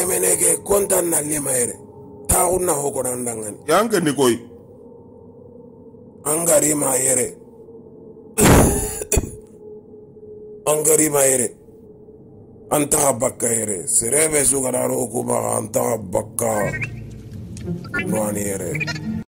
lemeneke kontan na lima yere taxun na hokonan dangani yanke ni koy angarima yere angarima yere antaxa bakka yere serebe sugadaro kumaxa antaxa bakka noani yere